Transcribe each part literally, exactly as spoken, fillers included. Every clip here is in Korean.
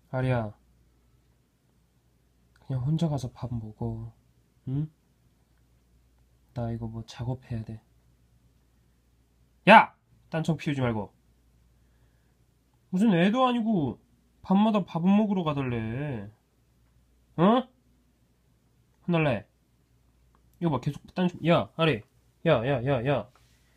아리야, 그냥 혼자 가서 밥 먹어. 응? 나 이거 뭐 작업해야 돼. 야! 딴청 피우지 말고. 무슨 애도 아니고 밤마다 밥은 먹으러 가달래. 어? 혼날래. 이거 봐, 계속 딴청. 야, 아리. 야, 야, 야, 야.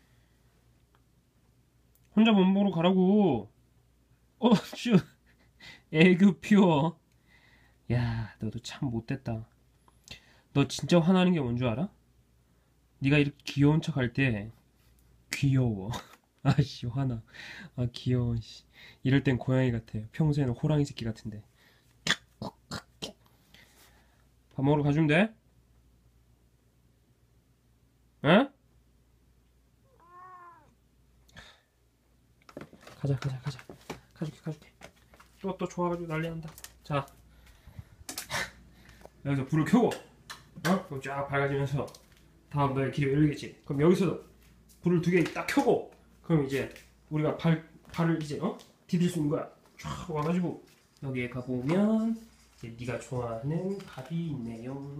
혼자 밥 먹으러 가라고. 어, 쭈. 애교 피워. 야, 너도 참 못됐다. 너 진짜 화나는 게 뭔 줄 알아? 네가 이렇게 귀여운 척 할 때 귀여워. 아씨, 화나. 아, 귀여워. 씨. 이럴 땐 고양이 같아. 평소에는 호랑이 새끼 같은데. 밥 먹으러 가주면 돼? 어? 가자, 가자, 가자. 가줄게, 가줄게. 또, 또 좋아가지고 난리 난다. 자, 여기서 불을 켜고, 어? 그럼 쫙 밝아지면서, 다음 너의 길이 열리겠지. 그럼 여기서도 불을 두 개 딱 켜고, 그럼 이제 우리가 발, 발을 이제, 어? 디딜 수 있는 거야. 쫙 와가지고, 여기에 가보면, 이제 네가 좋아하는 밥이 있네요.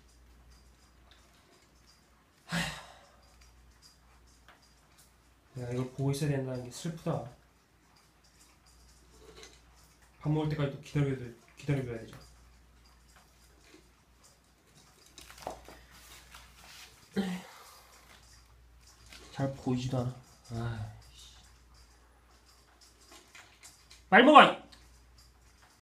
내가 이걸 보고 있어야 된다는 게 슬프다. 밥 먹을 때까지 또 기다려야, 기다려줘야 되죠. 잘 보이지도 않아. 아, 빨리 먹어!